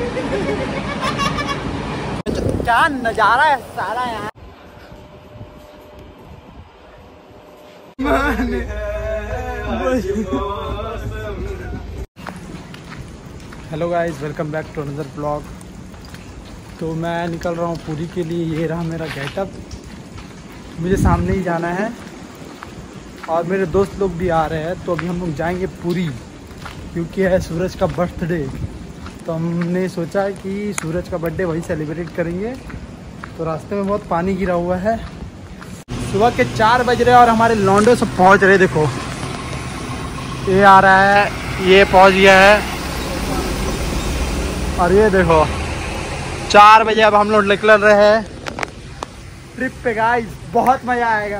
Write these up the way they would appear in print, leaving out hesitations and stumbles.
क्या नजारा है सारा यहाँ। Hello guys, welcome back to another blog. तो मैं निकल रहा हूँ पुरी के लिए। ये रहा मेरा गेटअप। मुझे सामने ही जाना है और मेरे दोस्त लोग भी आ रहे हैं। तो अभी हम लोग जाएंगे पुरी, क्योंकि है सूरज का बर्थडे। तो हमने सोचा कि सूरज का बर्थडे वही सेलिब्रेट करेंगे। तो रास्ते में बहुत पानी गिरा हुआ है। सुबह के 4 बज रहे हैं और हमारे लौंडे सब पहुंच रहे। देखो ये आ रहा है, ये पहुंच गया है। और ये देखो 4 बजे अब हम लोग निकल रहे हैं ट्रिप पे। गाइस बहुत मज़ा आएगा।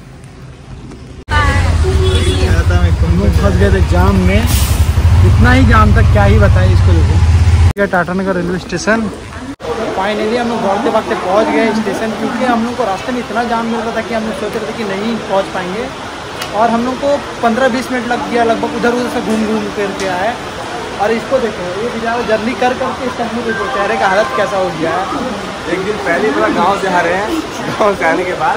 हम लोग फंस गए थे जाम में, इतना ही जाम था क्या ही बताएं इसको। देखो Tatanagar railway station. Finally हम लोग दौड़ते भागते पहुंच गए स्टेशन, क्योंकि हम लोग को रास्ते में इतना जाम मिल रहा था कि हम लोग सोच रहे थे कि नहीं पहुंच पाएंगे। और हम लोग को 15-20 मिनट लग गया लगभग, उधर उधर से घूम करके आए। और इसको देखो, ये बेचारा जर्नी कर करके इस आदमी को चेहरे का हालत कैसा हो गया है। एक दिन पहले पूरा गाँव से आ रहे हैं, गाँव से आने के बाद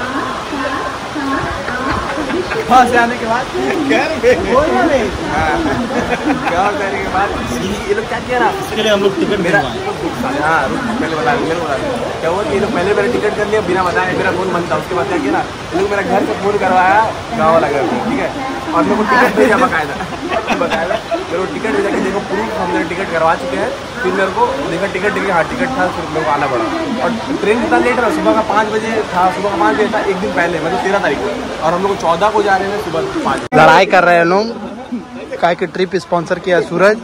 वहाँ से आने के बाद गाँव से आने के बाद ये लोग क्या किया ना, इसके लिए हम लोग टिकट मेरा हाँ पहले बता क्या हुआ कि ये लोग पहले मैंने टिकट कर लिया बिना बताए। मेरा फोन बंद था। उसके बाद क्या किया ना, ये लोग मेरा घर से फोन करवाया गाँव वाला घर से, ठीक है। और मेरे को टिकट भेजा बकायदा मेरे को टिकट भेजा कि देखो प्रूफ हम मेरा टिकट करवा चुके हैं। फिर मेरे को देखा टिकट देखिए, हाँ टिकट था। फिर मेरे को आना पड़ा। और ट्रेन इतना लेट रहा, सुबह का 5 बजे था। सुबह का 5 बजे था एक दिन पहले, मतलब 13 तारीख को। और हम लोग 14 को जा रहे हैं सुबह 5। लड़ाई कर रहे हैं लोग, काय की ट्रिप स्पॉन्सर किया सूरज।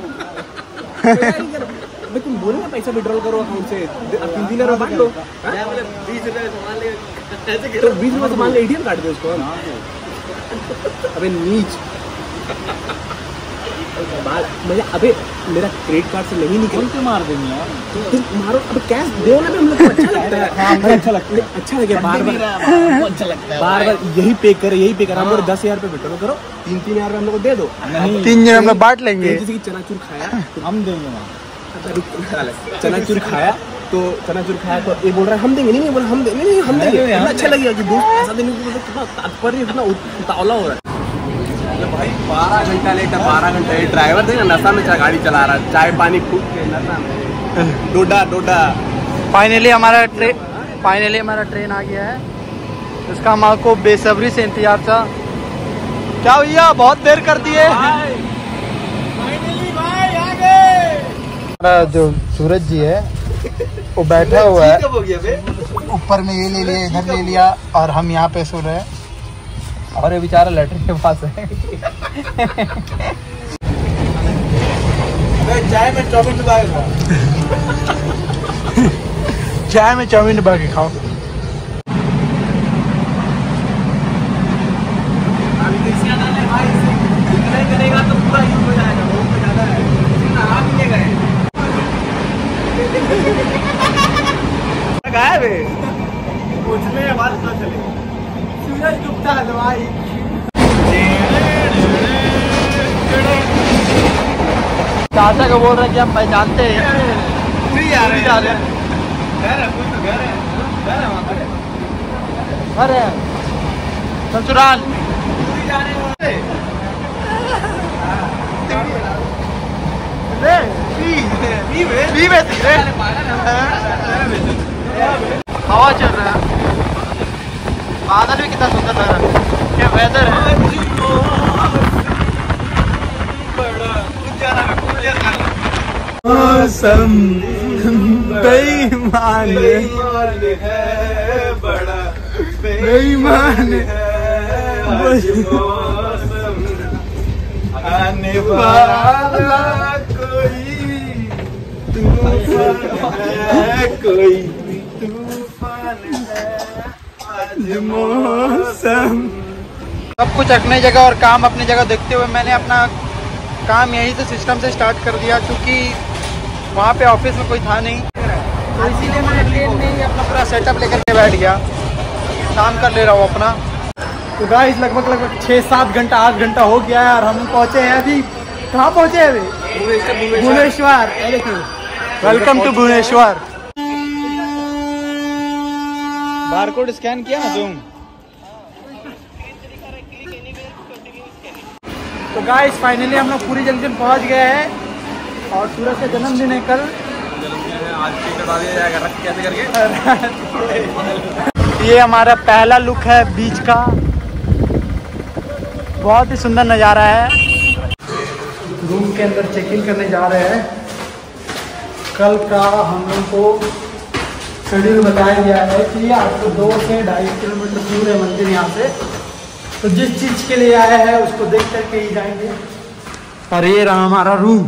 तुम बोलो ना पैसा विड्रॉल करो अकाउंट से, 3 दिन और बांट लो। 20 रुपये सामान ले, ATM काट दो उसको। अबे नीच मुझे, अबे मेरा क्रेडिट कार्ड से नहीं निकल के मार देंगे यार। तुम मारो, अबे कैश दो ना। हम लोग को अच्छा लगता है। अच्छा लगता है, अच्छा लगे बार बार अच्छा लगता है। बार बार यही पे कर हम लोग 10,000 रुपये विड्रॉल करो। 3-3 हज़ार हम लोग को दे दो। 3 जन हम लोग बांट लेंगे। जैसे कि चनाचूर खाया हम देंगे, चनाचूर खाया तो ये बोल रहा है हम देंगे। नहीं बोला हम देंगे, नहीं हम देंगे। अच्छा लगेगा कि दोस्त पैसा देने को कितना तात्पर्य, इतना उतावला हो रहा है भाई। 12 घंटा लेट है, 12 घंटा। ड्राइवर देगा नशा में गाड़ी चला रहा है, चाय पानी फूक के नशा में। डोडा फाइनली हमारा ट्रेन आ गया है। इसका हमारे को बेसब्री से इंतजार था। क्या भैया बहुत देर कर दिए। जो सूरज जी है वो बैठा हुआ है ऊपर में, ये ले लिया इधर ले लिया, और हम यहाँ पे सो रहे हैं। और ये बेचारा लैट्रिन के पास है। चाय में चाउमीन डुबा के खाओ। चाय में चाउमीन डुबा के खाओ। करेगा तो पूरा यूज हो जाएगा। बहुत ज्यादा है, नहा भी ले गए। गायब है, पूछने के बाद पता चलेगा। सूरज डूबता है भाई। चाचा को बोल रहे हैं कि हम पहचानते हैं। नहीं आ रहे हैं। घर है ससुराल। हवा चल रहा है, बादल भी कितना सुंदर लग रहा है। क्या वेदर है। मौसम बेईमान है, बड़ा बेईमान है। आने वाला कोई तूफान है आज मौसम। सब कुछ अपनी जगह और काम अपनी जगह देखते हुए मैंने अपना काम यहीं से सिस्टम से स्टार्ट कर दिया, क्योंकि वहाँ पे ऑफिस में कोई था नहीं। तो इसीलिए मैं ट्रेन में ही अपना पूरा सेटअप लेकर के बैठ गया, काम कर ले रहा हूँ अपना। तो गाइस लगभग 6-7 घंटा 8 घंटा हो गया है और हम पहुँचे हैं। अभी कहाँ पहुँचे हैं? अभी भुवनेश्वर। देखिए welcome to Bhubaneswar. Barcode scan किया ना तुम? तो गाइस फाइनली हम लोग पूरी जंक्शन पहुंच गए हैं और सूरज का जन्मदिन है कल। आज केक कटा दिया जाएगा, रख कैसे करके। ये हमारा पहला लुक है बीच का, बहुत ही सुंदर नज़ारा है। रूम के अंदर चेक इन करने जा रहे हैं। कल का हम लोग को शेड्यूल बताया गया है कि आपको 2 से 2.5 किलोमीटर दूर है मंदिर यहाँ से, तो जिस चीज़ के लिए आया है उसको देख करके ही जाएंगे। और ये रहा हमारा रूम।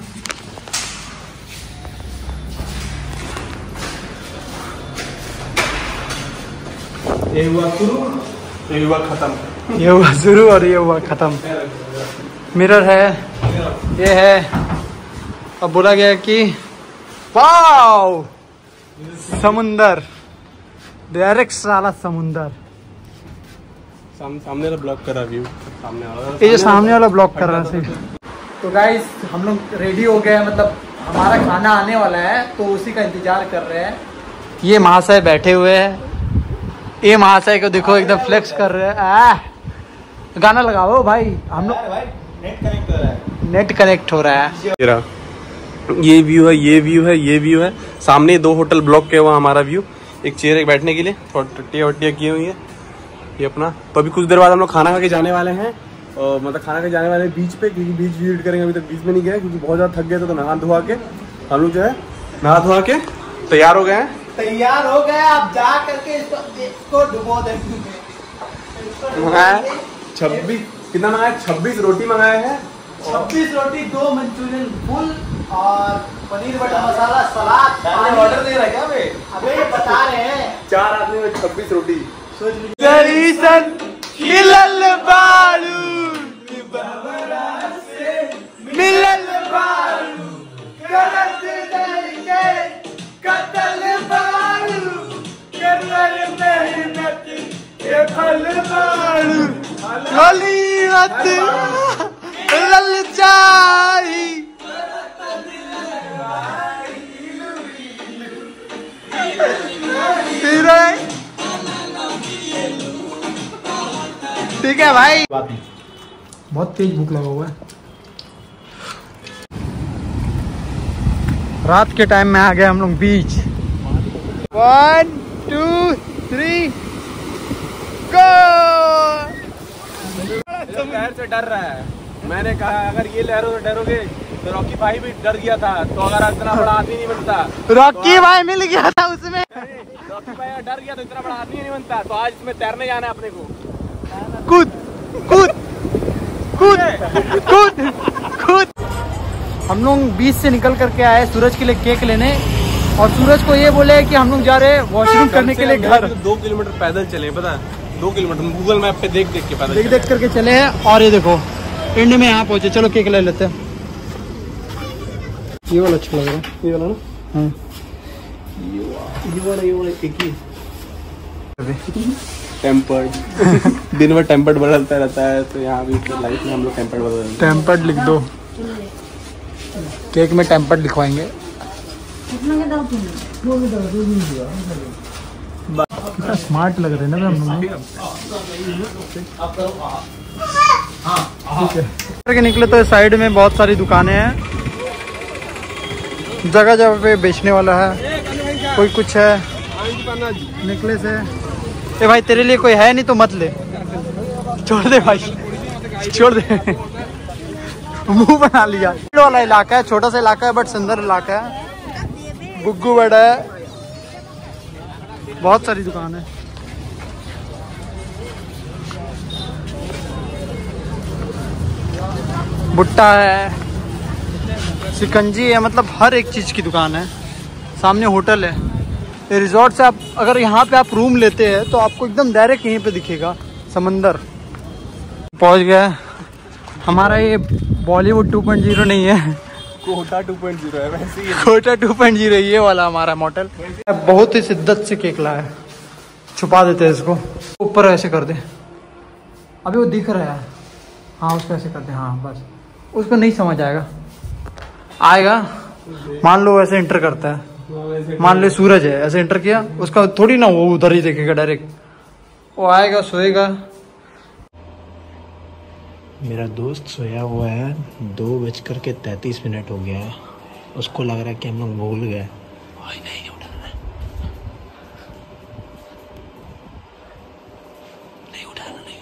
ये हुआ शुरू, ये हुआ खत्म। ये हुआ शुरू और ये हुआ खत्म। मिरर है, ये है। अब बोला गया कि वाओ समुंदर, डायरेक्ट साला समुंदर। सामने वाला ब्लॉक कर रहा व्यू, सामने वाला, ये जो सामने वाला ब्लॉक कर रहा है। तो गाइस हम लोग रेडी हो गए हैं, मतलब हमारा खाना आने वाला है तो उसी का इंतजार कर रहे हैं। ये महाशय बैठे हुए हैं, ये महाशय को देखो एकदम फ्लेक्स कर रहे हैं। गाना लगाओ भाई, हम लोग नेट कनेक्ट हो रहा है। ये व्यू है, ये व्यू है, ये व्यू है। सामने 2 होटल ब्लॉक के हुआ हमारा व्यू। एक चेयर एक बैठने के लिए, थोड़ा टट्टियाँ वट्टियाँ की हुई है ये अपना। तो अभी कुछ देर बाद हम लोग खाना खा के जाने वाले हैं, और मतलब खाना खा के जाने वाले हैं बीच पे, क्योंकि बीच विजिट करेंगे। अभी तक बीच में नहीं गए क्योंकि बहुत ज़्यादा थक गए थे। तो नहा धोआ के हम लोग जो है नहा धोआ के तैयार हो गए हैं। तैयार हो गए, आप जा करके इसको डुबो देंगे। 26 कितना मंगाया? 26 रोटी मंगाए हैं। 26 रोटी, 2 मंचूरियन फुल और paneer butter masala, salad. Order दे रहा है क्या? अबे बता रहे हैं 4 आदमी में 26 रोटी। सोच लीजिए। मिलल बालू मिलल बालू करत करके कतल बालू करल मेहनत के फल बालू गलीमत ललचाई। ठीक है भाई, बहुत तेज भूख लगा हुआ है। रात के टाइम में आ गए हम लोग बीच। 1 2 3 गो। लहर से डर रहा है। मैंने कहा अगर ये लहरों से डरोगे तो रॉकी भाई भी डर गया था, तो अगर इतना बड़ा आदमी नहीं बनता। रॉकी भाई मिल गया था उसमें। रॉकी भाई अगर डर गया तो इतना बड़ा आदमी नहीं बनता। तो आज इसमें तैरने जाना है अपने को। कूद कूद कूद कूद कूद। हम लोग बीच से निकल करके आए सूरज के लिए केक लेने, और सूरज को ये बोले कि हम लोग जा रहे हैं वॉशरूम करने के लिए घर। 2 किलोमीटर पैदल चले, पता है 2 किलोमीटर गूगल मैप पे देख देख के पैदल देख करके चले हैं। और ये देखो एंड में यहाँ पहुंचे। चलो केक ले लेते हैं। ये वाला अच्छा लग रहा है, ये वाला ना। हाँ ये वाला एक ही टेम्पर्ड। दिन भर टेम्पर्ड बदलता रहता है, तो यहाँ भी लाइफ में हम लोग टेम्पर्ड बदलते हैं। टेम्पर्ड लिख दो, केक में टेम्पर्ड लिखवाएंगे। कितना स्मार्ट लग रहे हैं ना हम लोग। ठीक है, निकले तो साइड में बहुत सारी दुकानें हैं, जगह जगह पे बेचने वाला है। कोई कुछ है, निकले से। ए भाई तेरे लिए कोई है नहीं तो मत ले, छोड़ दे भाई, छोड़ दे। मुंह बना लिया। वाला इलाका है, छोटा सा इलाका है बट सुंदर इलाका है। गुग्गू बड़ा है, बहुत सारी दुकान है। भुट्टा है, शिकंजी है, मतलब हर एक चीज़ की दुकान है। सामने होटल है। ये रिजॉर्ट से आप अगर यहाँ पे आप रूम लेते हैं तो आपको एकदम डायरेक्ट यहीं पे दिखेगा समंदर। पहुँच गया हमारा ये बॉलीवुड 2.0 नहीं है, कोटा 2.0 है वैसे ही। कोटा 2.0 ये वाला हमारा मॉडल। बहुत ही शिद्दत से केक लाया है। छुपा देते हैं इसको, ऊपर ऐसे कर दे। अभी वो दिख रहा है, हाँ उसको ऐसे कर दे। हाँ बस, उसको नहीं समझ आएगा, आएगा मान लो ऐसे इंटर करता है, मान लो सूरज है, ऐसे इंटर किया, उसका थोड़ी ना वो उधर ही देखेगा डायरेक्ट, वो आएगा सोएगा। मेरा दोस्त सोया हुआ है, 2:33 हो गया है। उसको लग रहा है कि हम लोग भूल गए। नहीं उठाना, नहीं उठाना, नहीं।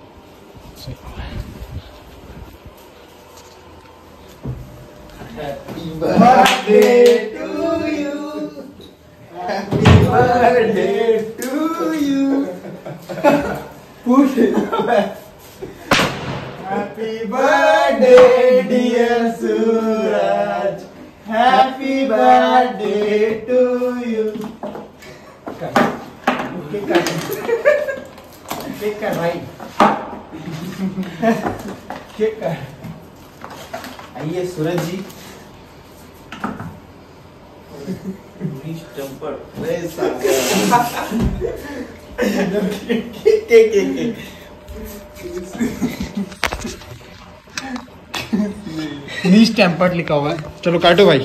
Happy birthday to you, happy birthday to you, push happy birthday dear Suraj, happy birthday to you. Cake कर भाई, केक कर। आइए सूरज जी। नीच टेम्पर्ड लिखा हुआ है। चलो काटो भाई,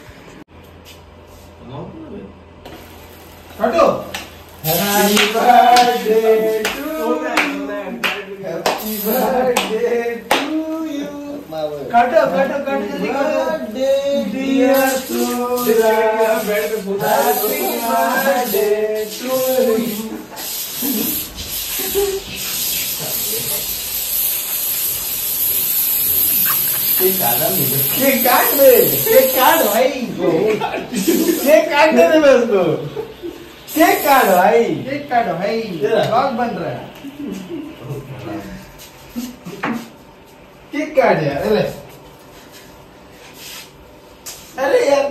काटो। Happy birthday to you, happy birthday to you. काटो काटो काटो जल्दी काटो। Dear Suraj, happy birthday to you. Cake काट दे, केक काट भाई, केक काट दे मैं उसको, केक काट भाई, केक काट भाई, व्लॉग बन रहा है। केक काट यार, अरे यार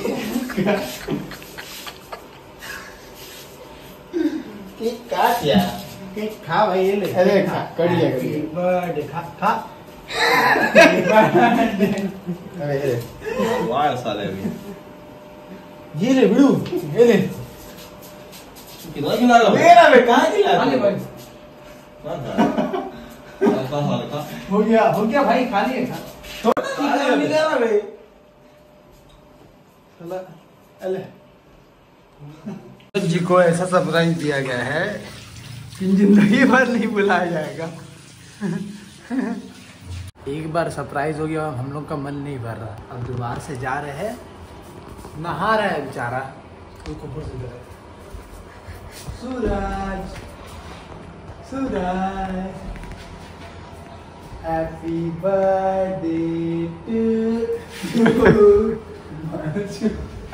केक काट यार, केक खा भाई, ये ले। अरे खा, कड़िया बर्थडे खा खा। अरे वाह साले भी, ये ले बिड़ू, ये ले। कितना खिला रहा मेरा में कहाँ खिला रहा है भाई? हो गया भाई, खा लिए, खा थोड़ा मिला ना भाई। जी को ऐसा सरप्राइज दिया गया है कि जिंदगी भर नहीं भुलाया जाएगा। एक बार सरप्राइज हो गया, हम लोग का मन नहीं भर रहा, अब दोबारा से जा रहे हैं, नहा रहा है बेचारा। Suraj Suraj, happy birthday to